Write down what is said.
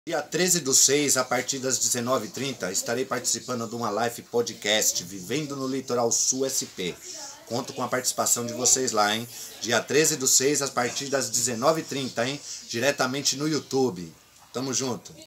Dia 13/6, a partir das 19h30, estarei participando de uma live podcast Vivendo no Litoral Sul SP. Conto com a participação de vocês lá, hein? Dia 13/6, a partir das 19h30, hein? Diretamente no YouTube. Tamo junto.